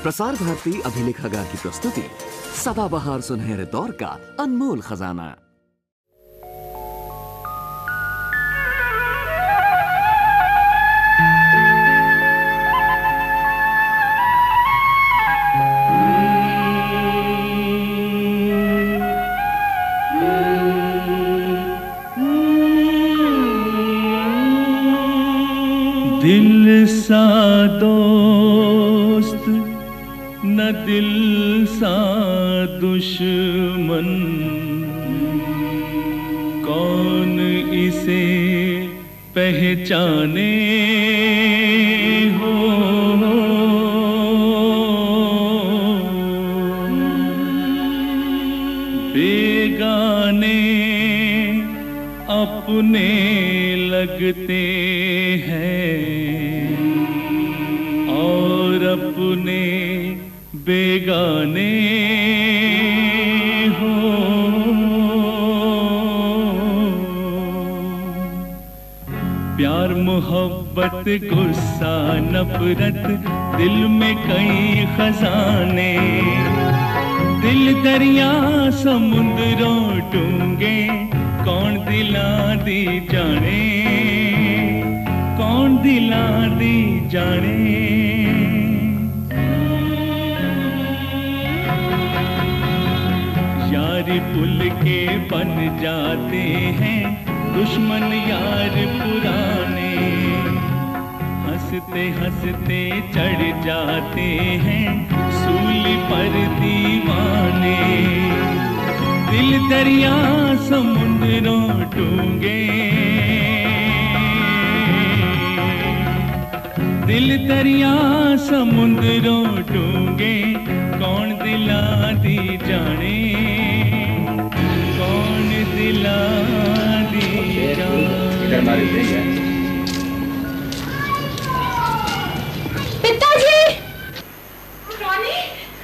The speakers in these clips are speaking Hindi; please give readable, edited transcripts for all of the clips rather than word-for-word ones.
प्रसार भारती अभिलेखागार की प्रस्तुति सदाबहार सुनहरे दौर का अनमोल खजाना। दिल सा दोस्त न दिल सा दुश्मन, कौन इसे पहचाने हो। बेगाने अपने लगते हैं और अपने बेगाने हो। प्यार मोहब्बत गुस्सा नफरत दिल में कई खजाने, दिल दरिया समुद्रों डूंगे कौन दिला दी जाने, कौन दिला दी जाने। यार पुल के बन जाते हैं दुश्मन यार पुराने, हंसते हंसते चढ़ जाते हैं सूली पर दीवाने। दिल दरिया समुद्रों डूंगे, दिल दरिया समुद्रों डूंगे कौन दिला दी जाने, कौन दिला दी जाने। पिताजी, रानी,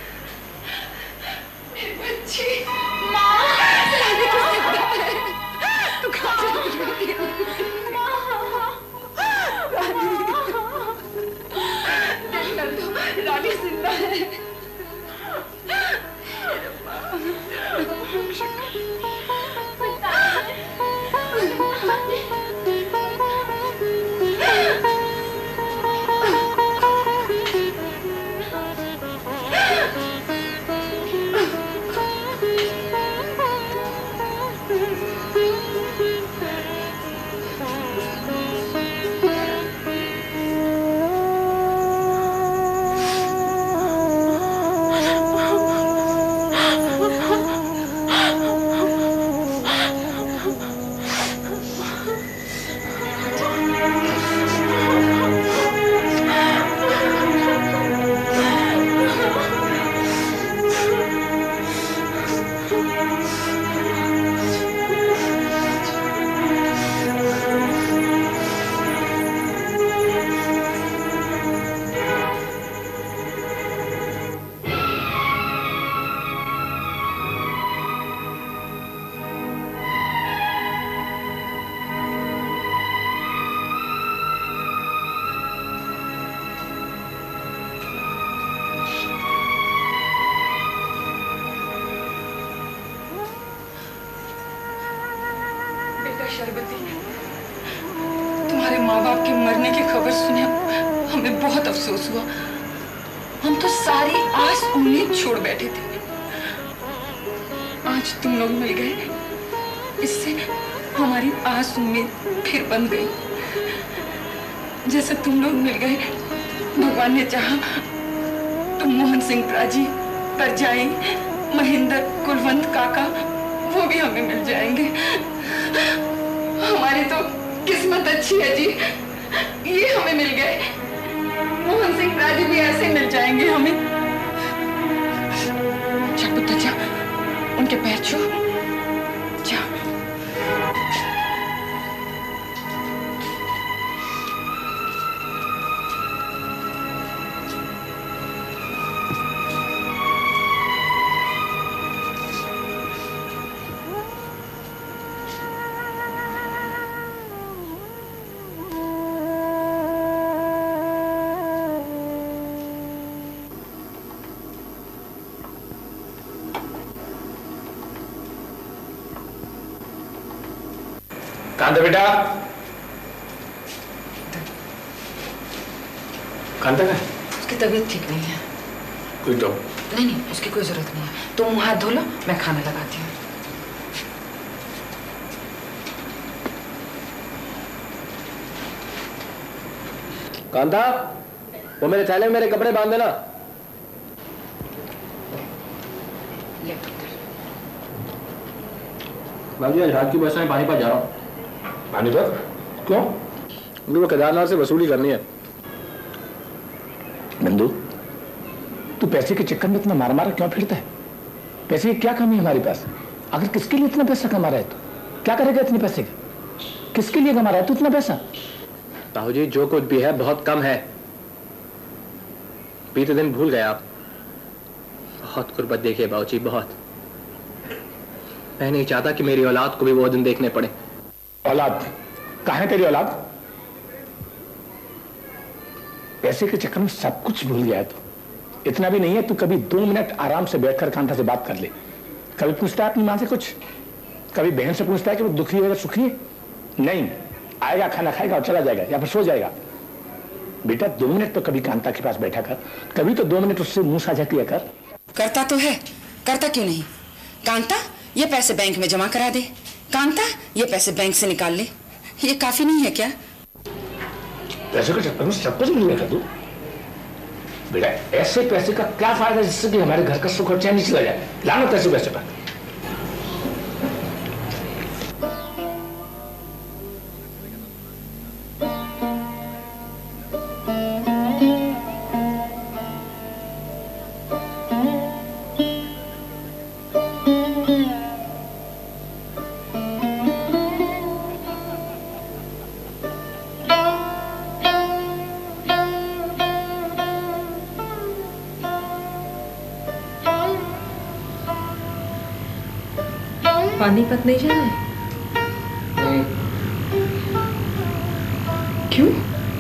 मेरी बच्ची, माँ, रानी तू कहाँ चली गई? रानी, दिल कर दो, रानी जिंदा है। शरबती, तुम्हारे माँ बाप के मरने की खबर सुने हमें बहुत अफसोस हुआ। हम तो सारी आस उम्मीद छोड़ बैठे थे। आज तुम लोग मिल गए, इससे हमारी आस उम्मीद फिर बंद गई। जैसे तुम लोग मिल गए, भगवान ने चाहा तुम मोहन सिंह प्राजी, परजाई, महेंद्र, कुलवंत काका वो भी हमें मिल जाएंगे। हमारी तो किस्मत अच्छी है जी, ये हमें मिल गए। मोहन सिंह राजी भी ऐसे मिल जाएंगे हमें। जा पुत्र जा, उनके पैर छू जा। कांता बेटा, कांता का उसकी तबीयत ठीक नहीं है। कोई तो नहीं, उसकी कोई जरूरत नहीं है। तुम मुंह हाथ धो लो, मैं खाना लगाती हूँ। कांता, वो मेरे थैले में मेरे कपड़े बांध देना। बाबूजी, आज रात की बस में पानीपत जा रहा हूँ। पानीपत? क्यों? मुझे केदारनाथ से वसूली करनी है। नंदू, तू पैसे के चक्कर में इतना मार मार क्यों फिरता है? पैसे की क्या कमी है हमारे पास? अगर किसके लिए इतना पैसा कमा रहा है तो क्या करेगा इतने पैसे का? किसके लिए कमा रहा है तू इतना पैसा? ताऊजी, जो कुछ भी है बहुत कम है। बीते दिन भूल गए आप। बहुत गुर्बत देखी है बाबूजी, बहुत। मैं नहीं चाहता कि मेरी औलाद को भी वो दिन देखने पड़े। औलाद? कहाँ है तेरी औलाद? पैसे के चक्कर में सब कुछ भूल गया है तू। इतना भी नहीं है, तू कभी 2 मिनट आराम से बैठकर कांता से बात कर ले। कभी पूछता है अपनी माँ से कुछ? कभी बहन से पूछता है कि वो दुखी है या सुखी है? नहीं, आएगा, खाना खाएगा और चला जाएगा या फिर सो जाएगा। बेटा 2 मिनट तो कभी कांता के पास बैठा कर, कभी तो 2 मिनट उससे मुंह साझा किया कर। करता तो है, करता क्यों नहीं? कांता, ये पैसे बैंक में जमा करा दे। कांता, ये पैसे बैंक से निकाल ले। ये काफी नहीं है क्या? पैसे के चक्कर में सब कुछ मिल गया तू। बेटा ऐसे पैसे का क्या फायदा जिससे कि हमारे घर का सुख और चैन नहीं चला जाए? लानत ऐसे पैसे पर। पानीपत नहीं जाना है? नहीं। क्यों?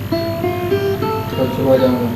कल सुबह जाऊंगा।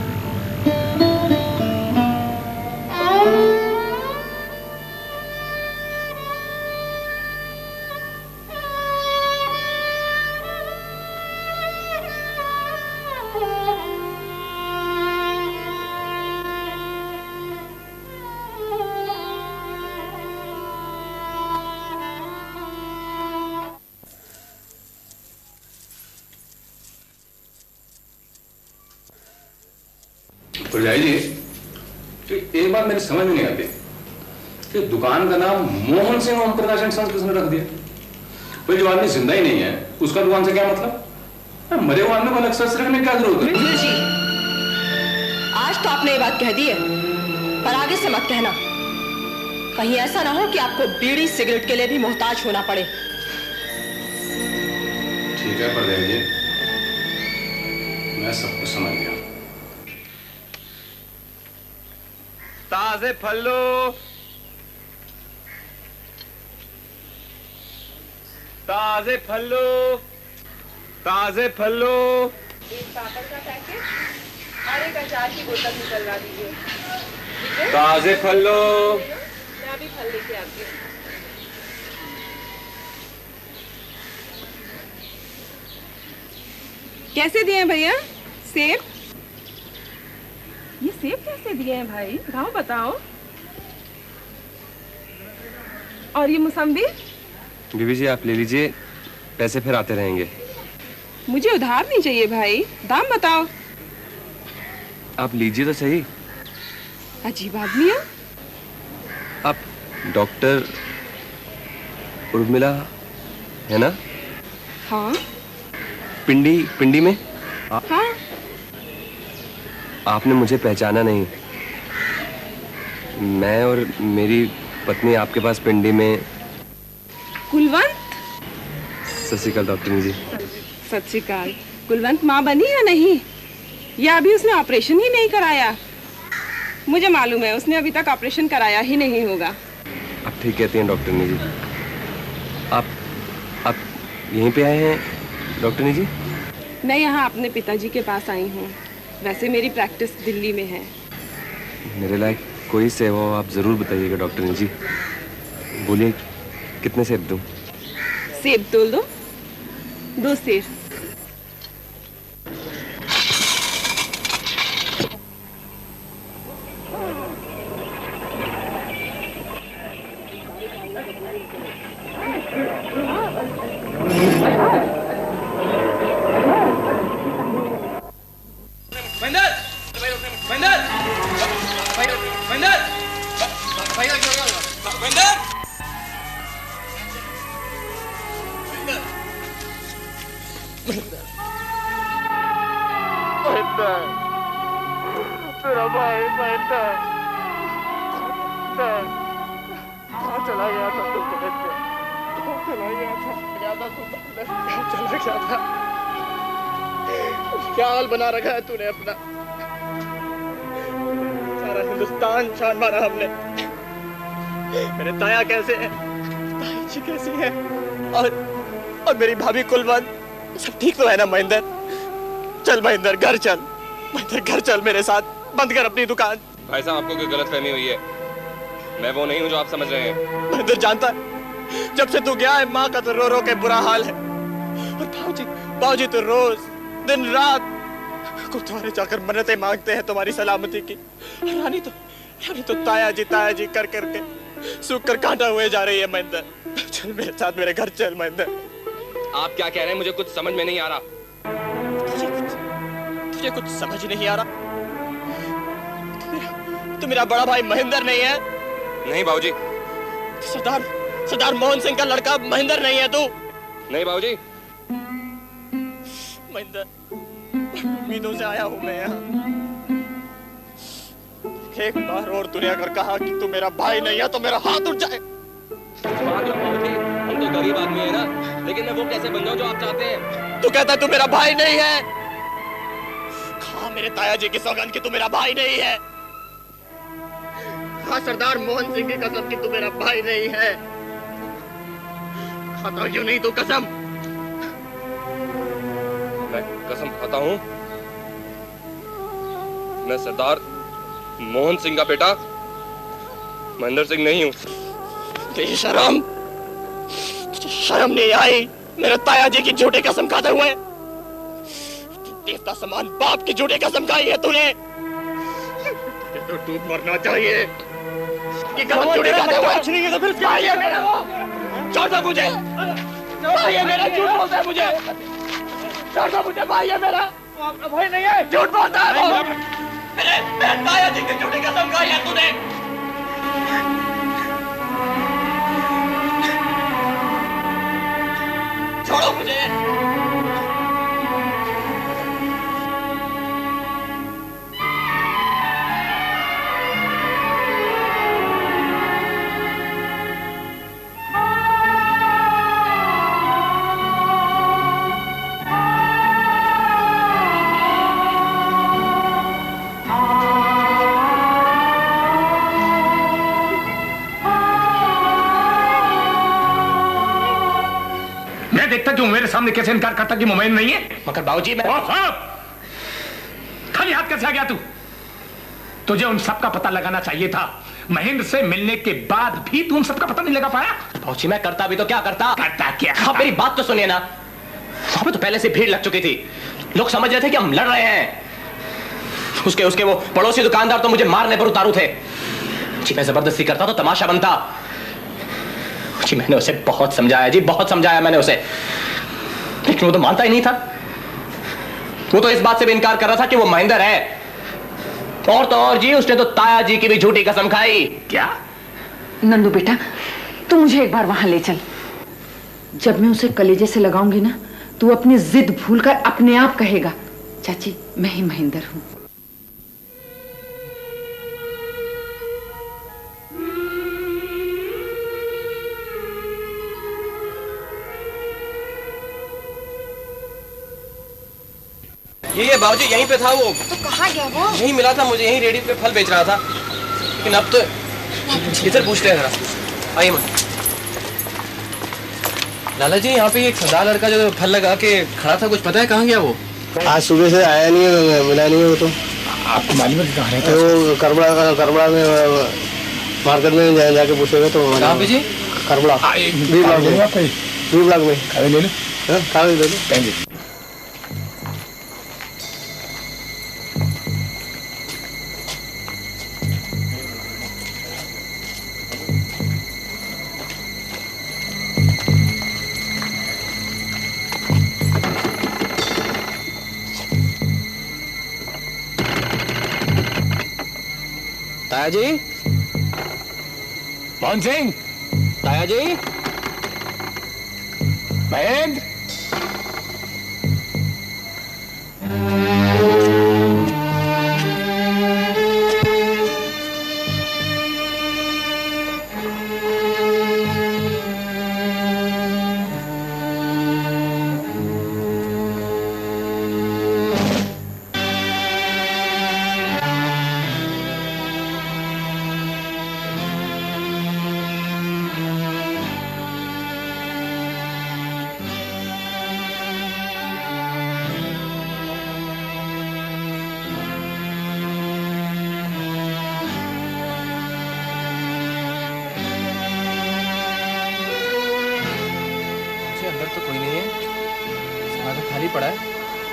जी, एक बात मेरी समझ में नहीं आती कि दुकान का नाम मोहन सिंह ओम प्रकाश एंड सन्स किसने रख दिया? कोई जो आदमी जिंदा ही नहीं है उसका दुकान से क्या मतलब? मरे हुए आदमी को अलग से रखने की क्या जरूरत है? जी, आज तो आपने ये बात कह दी है, पर आगे से मत कहना। कहीं ऐसा ना हो कि आपको बीड़ी सिगरेट के लिए भी मोहताज होना पड़े। ठीक है परदेव जी, मैं सब कुछ समझ गया। ताजे फल्लो, ताजे फल्लो, ताजे फल्लो। एक पापड़ का पैकेट और एक अचार की बोतल निकलवा दीजिए। ताजे फल्लो। मैं अभी फल लेके आती हूँ। कैसे दिए हैं भैया सेब? ये सेब कैसे दिए हैं भाई? भाव बताओ। और ये मौसम्बी? बीबी जी आप ले लीजिए, पैसे फिर आते रहेंगे। मुझे उधार नहीं चाहिए भाई, दाम बताओ। आप लीजिए तो सही। अजीब आदमी है। आप डॉक्टर उर्मिला है ना? हाँ। पिंडी में? हाँ। आपने मुझे पहचाना नहीं। मैं और मेरी पत्नी आपके पास पिंडी में। कुलवंत? सत श्री अकाल डॉक्टर जी। सत श्री अकाल। कुलवंत माँ बनी या नहीं? या अभी उसने ऑपरेशन ही नहीं कराया? मुझे मालूम है उसने अभी तक ऑपरेशन कराया ही नहीं होगा। आप ठीक कहती हैं डॉक्टर जी। आप यहीं पे आए हैं डॉक्टर जी? मैं यहाँ अपने पिताजी के पास आई हूँ। वैसे मेरी प्रैक्टिस दिल्ली में है। मेरे लायक कोई सेवा हो आप ज़रूर बताइएगा डॉक्टर जी। बोलिए कितने सेब दूँ? सेब तोल दो। 2 सेर। तेरा भाई महेंद्र चला गया था, तू चला गया था। क्या हाल बना रखा है तूने अपना, सारा हिंदुस्तान छान मारा हमने। मेरे ताया कैसे हैं, ताई जी कैसी है, और मेरी भाभी कुलवंत सब ठीक तो है ना महेंद्र? चल महेंद्र घर चल, महेंद्र घर चल मेरे साथ, बंद कर अपनी दुकान। भाई साहब आपको कोई गलतफहमी हुई है, मैं वो नहीं हूँ जो आप समझ रहे हैं। महेंद्र जानता है जब से तू गया है माँ का तो रो रो के बुरा हाल है, और बाबूजी तो रोज दिन रात गुरुद्वारे जाकर मन्नतें मांगते हैं तुम्हारी सलामती की। रानी तो ताया जी कर करके सूख कर कांटा हुए जा रही है। महेंद्र चल मेरे साथ, मेरे घर चल महेंद्र। आप क्या कह रहे हैं मुझे कुछ समझ में नहीं आ रहा। तुझे कुछ समझ नहीं आ रहा? तू मेरा बड़ा भाई महेंद्र नहीं है? नहीं बाबूजी। सरदार मोहन सिंह का लड़का महेंद्र नहीं है तू? नहीं बाबूजी। महेंद्र उम्मीदों से आया हूं मैं यहाँ, एक बार और तूने अगर कहा कि तू मेरा भाई नहीं है तो मेरा हाथ उठ जाए। हम तो गरीब आदमी है ना, लेकिन मैं वो कैसे बन जाऊं जो आप चाहते हैं? तू कहता है तू मेरा भाई नहीं है? हाँ मेरे ताया जी की सौगंध की तू मेरा भाई नहीं है। हाँ सरदार मोहन सिंह की कसम की तू मेरा भाई नहीं है। खाता क्यों नहीं तू कसम? मैं कसम खाता हूँ, मैं सरदार मोहन सिंह का बेटा महेंद्र सिंह नहीं हूँ। बेशरम, शर्म नहीं आई मेरे ताया जी की झूठी कसम खाते हुए? देवता समान बाप की झूठी कसम खाई है तूने। तो तू मरना चाहिए कि कसम झूठी खाते हुए। कुछ नहीं है तो फिर भाई है मेरा, वो छोड़ दो मुझे, भाई है मेरा, झूठ बोलता है मुझे, छोड़ दो मुझे, भाई है मेरा, भाई नहीं है, झूठ बोलता है वो। मेरे ताया जी की झूठी कसम खाई है तूने। छोड़ो मुझे। देखता क्यों मेरे सामने कैसे इनकार करता कि मोमेन नहीं है? मगर बाबूजी मैं खाली हाथ कैसे आ गया तू? तुझे उन सब का पता लगाना चाहिए था। महेंद्र से मिलने के बाद भी तू उन सब का पता नहीं लगा पाया? बाबूजी मैं करता भी तो क्या करता? करता क्या? हाँ मेरी बात तो सुनिए ना, वहां पे तो पहले से भीड़ लग चुकी थी, लोग समझ रहे थे कि हम लड़ रहे हैं। उसके वो पड़ोसी दुकानदार तो मुझे मारने पर उतारू थे जी। मैं जबरदस्ती करता तो तमाशा बनता जी। मैंने उसे बहुत समझाया जी, बहुत समझाया मैंने उसे, लेकिन वो तो मानता ही नहीं था। वो तो इस बात से भी इनकार कर रहा था कि वो महेंद्र है। और तो और जी उसने तो ताया जी की भी झूठी कसम खाई। क्या? नंदू बेटा तू मुझे एक बार वहां ले चल। जब मैं उसे कलेजे से लगाऊंगी ना, तू अपनी जिद भूलकर अपने आप कहेगा चाची मैं ही महेंद्र हूं। ये बाबूजी यहीं पे था वो। तो कहाँ गया वो? यहीं मिला था मुझे, यहीं रेडी पे फल बेच रहा था, लेकिन अब तो इधर पूछते हैं जरा। आइए मन। लाला जी यहाँ पे एक सरदार लड़का जो फल लगा के खड़ा था, कुछ पता है कहाँ गया वो? आज सुबह से आया नहीं है, मिला नहीं है वो। तो आपको मालूम है कि कहाँ रहता है? वो करबड़ा में मार्केट में जाके पूछेगा तो। कहाँ पे जी? करबड़ा बी ब्लॉक में। ले लो। कागज दे दो। पेन दे। ताया जी, मोहन सिंह, ताया जी, महेंद्र। अंदर तो कोई नहीं है, सारा खाली पड़ा है।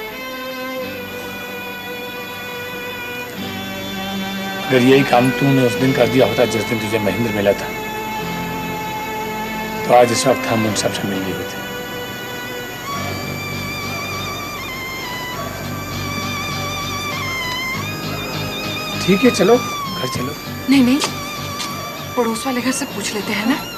अगर यही काम तूने उस दिन कर दिया होता जिस दिन तुझे महेंद्र मिला था, तो आज इस वक्त हम उन सबसे मिल गए होते। ठीक है, चलो घर चलो। नहीं नहीं, पड़ोस वाले घर से पूछ लेते हैं ना।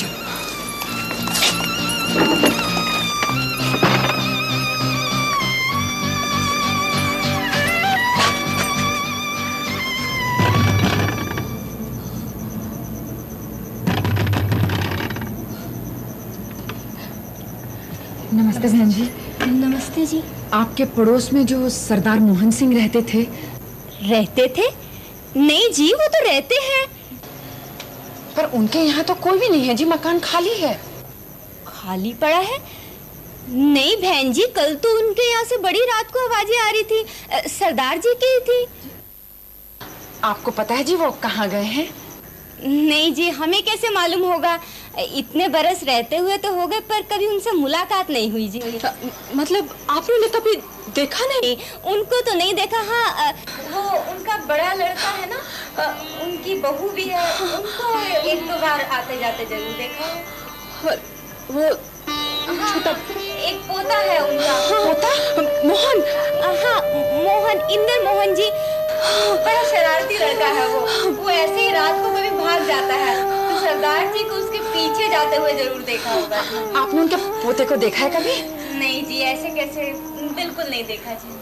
नमस्ते बहन जी। नमस्ते जी। आपके पड़ोस में जो सरदार मोहन सिंह रहते थे? रहते थे? नहीं जी, वो तो रहते हैं। पर उनके यहाँ तो कोई भी नहीं है जी, मकान खाली है। खाली पड़ा है? नहीं बहन जी, कल तो उनके यहाँ से बड़ी रात को आवाजें आ रही थी, सरदार जी की थी। आपको पता है जी वो कहाँ गए हैं? नहीं जी, हमें कैसे मालूम होगा, इतने बरस रहते हुए तो हो गए, पर कभी उनसे मुलाकात नहीं हुई जी। मतलब आपने उन्हें कभी देखा नहीं? उनको तो नहीं देखा। हाँ, वो उनका बड़ा लड़का है ना, उनकी बहू भी है, उनको एक दो बार आते जाते जरूर देखा है। वो छोटा एक पोता है उनका। पोता? मोहन? हाँ, मोहन, इंद्र मोहन जी। बड़ा शरारती लड़का है वो ऐसे ही रात को कभी भाग जाता है, तो सरदार जी को उसके पीछे जाते हुए जरूर देखा होगा। आपने उनके पोते को देखा है कभी? नहीं जी, ऐसे कैसे, बिल्कुल नहीं देखा जी।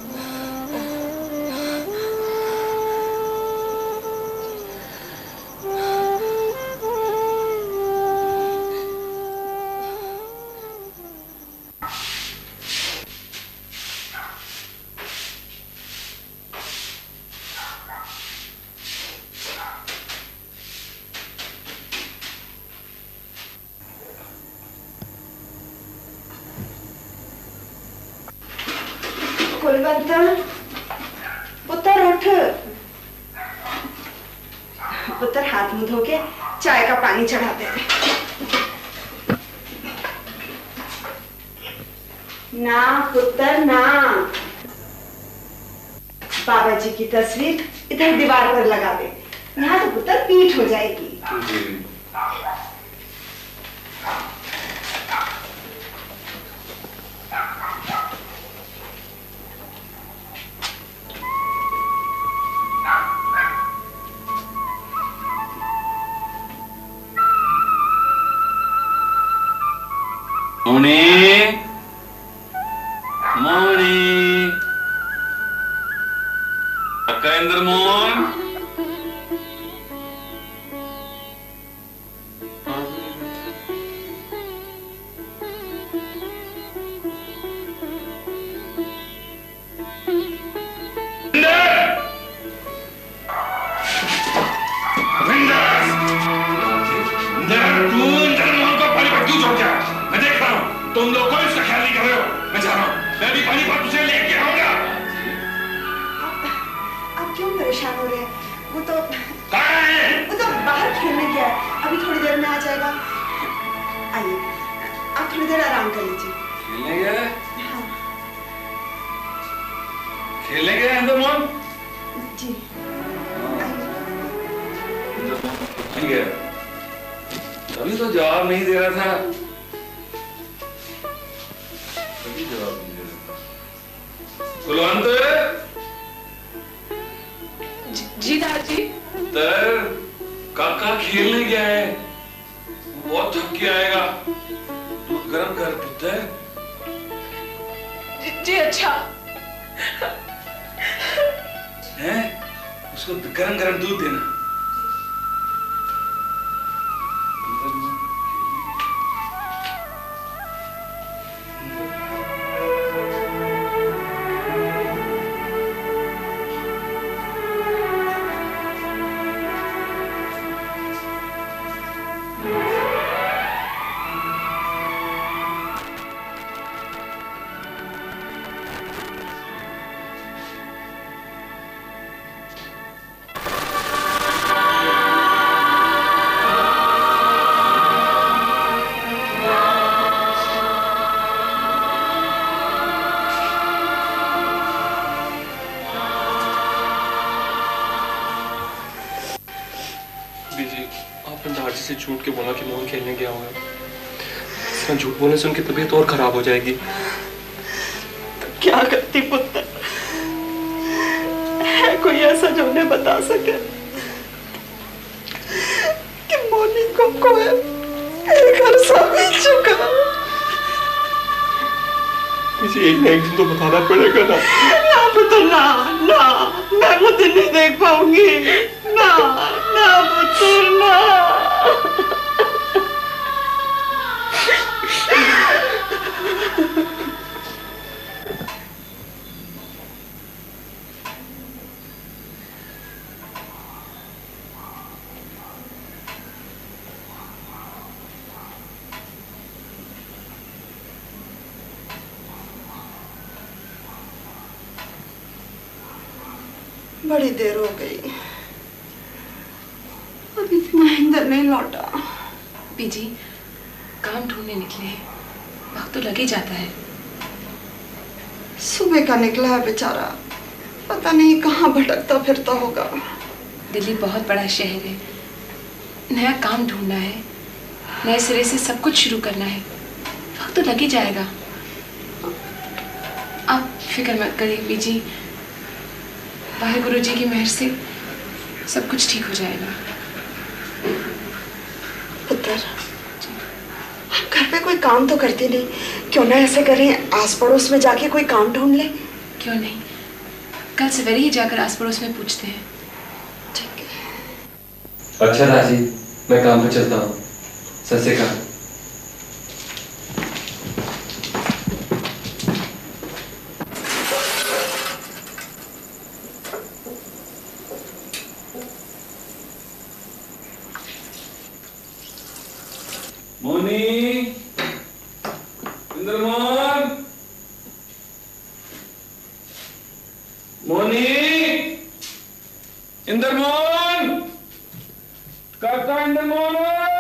कुलवंत, पुत्र उठ। पुत्र हाथ मुंह धो के चाय का पानी चढ़ा दे। ना पुत्र ना। बाबा जी की तस्वीर इधर दीवार पर लगा दे, यहाँ तो पुत्र पीठ हो जाएगी। मोनी, मोनी, अक्का इंद्र मोहन। तुम लोग कोई उसका ख्याल नहीं कर रहे हो। मैं जा रहा हूँ, मैं भी पानी पर उसे लेके आऊंगा। आप क्यों परेशान हो रहे हैं? वो तो बाहर खेलने गया है, अभी थोड़ी देर में आ जाएगा। आइए, आप थोड़ी देर आराम कर लीजिए। खेलने गया? खेलने गया इंदर मोहन? जी। ठीक है। अभी तो जवाब नहीं दे रहा था। अभी जवाब नहीं दे रहा था। कुलवंत? जी दादाजी। तर काका खेलने गया है, बहुत थक के आएगा, दूध गर्म कर पुत्र। जी अच्छा। हैं? उसको गरम गरम दूध देना। से झूठ के बोला कि मोहन खेलने गया होगा। झूठ बोलने से उनकी तबीयत और खराब हो जाएगी। तो क्या करती पुत्र? है कोई ऐसा जो उन्हें बता सके कि मोनी को कोई एक अरसा बीत चुका? मुझे एक दिन तो बताना पड़ेगा ना। ना पुत्र ना, ना मैं वो दिन नहीं देख पाऊंगी। ना ना पुत्र ना। बड़ी देर हो गई, अभी भी महेंद्र नहीं लौटा। बीजी काम ढूंढने निकले, वक्त तो लग ही जाता है। सुबह का निकला है बेचारा, पता नहीं कहाँ भटकता फिरता होगा। दिल्ली बहुत बड़ा शहर है, नया काम ढूंढना है, नए सिरे से सब कुछ शुरू करना है, वक्त तो लग ही जाएगा। आप फिक्र मत करिए बीजी, वाहेगुरु जी की मेहर से सब कुछ ठीक हो जाएगा। पुत्र, आप घर पे कोई काम तो करती नहीं, क्यों ना ऐसे करें आस पड़ोस में जाके कोई काम ढूंढ ले? क्यों नहीं, कल सवेरे ही जाकर आस पड़ोस में पूछते हैं। ठीक है। अच्छा दादी, मैं काम पे चलता हूँ। सत श्री अकाल। मोनी, इंद्रमोहन, मोनी, इंद्रमोहन, काका इंद्रमोहन।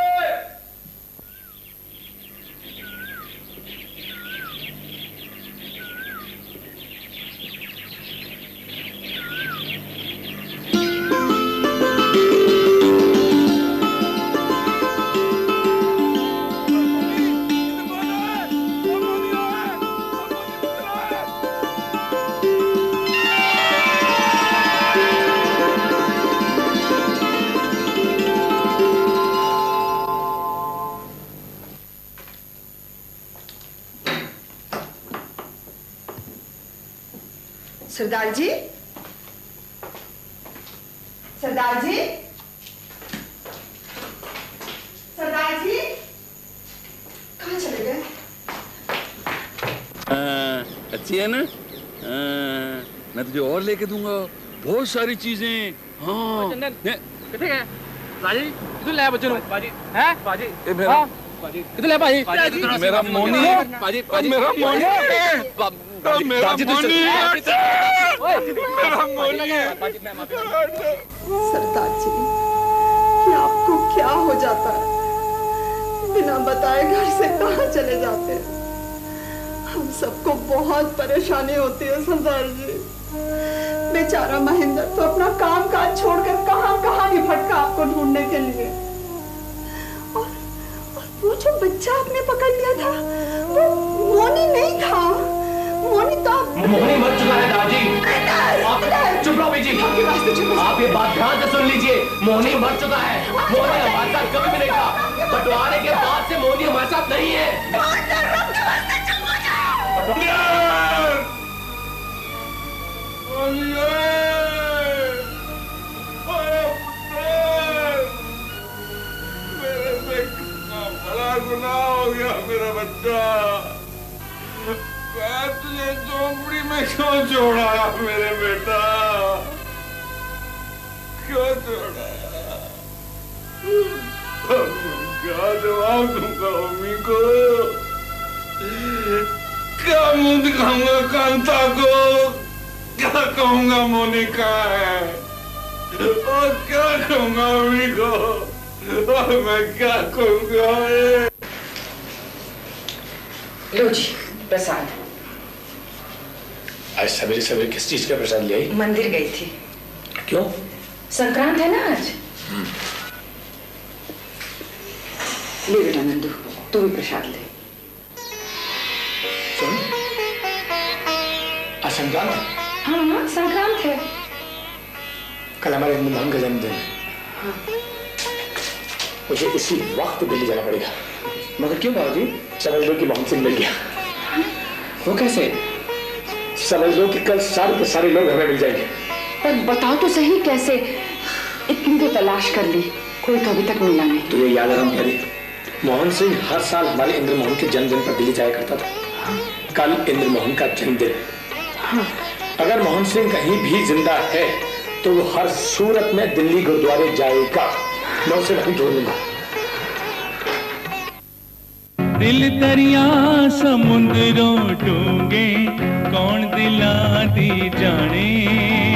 सरदार जी, सरदार जी, सरदार जी, कहाँ चले गए? अच्छी है ना? मैं तुझे और लेके दूंगा बहुत सारी चीजें। हाँ चंदन कितने गए? बाजी कितने लाया बच्चों ने? बाजी हैं? बाजी मेरा कितने लाया बाजी? मेरा मोनी, बाजी मेरा मोनी, मेरा मोनी, मेरा मोनी। सरदार जी, ये आपको क्या हो जाता है? बिना बताए घर से कहाँ चले जाते हैं? सबको बहुत परेशानी होती है सरदार जी। बेचारा महेंद्र तो अपना काम काज छोड़कर कहां कहां नहीं भटका आपको ढूंढने के लिए। और वो जो बच्चा आपने पकड़ लिया था वो मोनी नहीं था। मोनी तो मोनी मर चुका है दादी। चुप रहो बेटी, आप ये बात ध्यान से सुन लीजिए। मोनी मर चुका है। मोनी हमारे साथ कभी भी नहीं था। बंटवारे के बाद से मोनी हमारे साथ नहीं है। मेरे से कितना बड़ा गुनाह हो गया मेरा बच्चा। मैं तुझे झोंपड़ी में क्यों छोड़ा मेरे बेटा, क्यों छोड़ा? क्या जवाब दूंगा मम्मी को? क्या मुंह दिखाऊंगा कांता को? क्या कहूंगा मोनिका है? और क्या कहूंगा मम्मी को? और मैं क्या कहूंगा? लो जी प्रसाद। आज सवेरे सवेरे किस चीज का प्रसाद ले आई? मंदिर गई थी। क्यों? संक्रांत है ना आज। ले बेटा नंदू, तू भी प्रसाद ले। सुन, आज संक्रांत है। हाँ संक्रांत है। कल हमारे मोहन का जन्मदिन है। हाँ। मुझे इसी वक्त दिल्ली जाना पड़ेगा। मगर क्यों बाबूजी? समझ लो कि मोहन सिंह मिल गया। वो कैसे? समझ लो कि कल सारे के सारे लोग हमें मिल जाएंगे। पर बताओ तो सही कैसे? इतनी तो तलाश कर ली, कोई तो अभी तक मिला नहीं। तुझे याद है प्यारी, मोहन सिंह हर साल हमारे इंद्र मोहन के जन्मदिन पर दिल्ली जाया करता था। हाँ। कल इंद्र मोहन का जन्मदिन। हाँ। अगर मोहन सिंह कहीं भी जिंदा है तो वो हर सूरत में दिल्ली गुरुद्वारे जाएगा। मैं उसे वहीं ढूंढ लूंगा। दिल दरिया समुद्रों डूंगे कौन दिला दी जाने।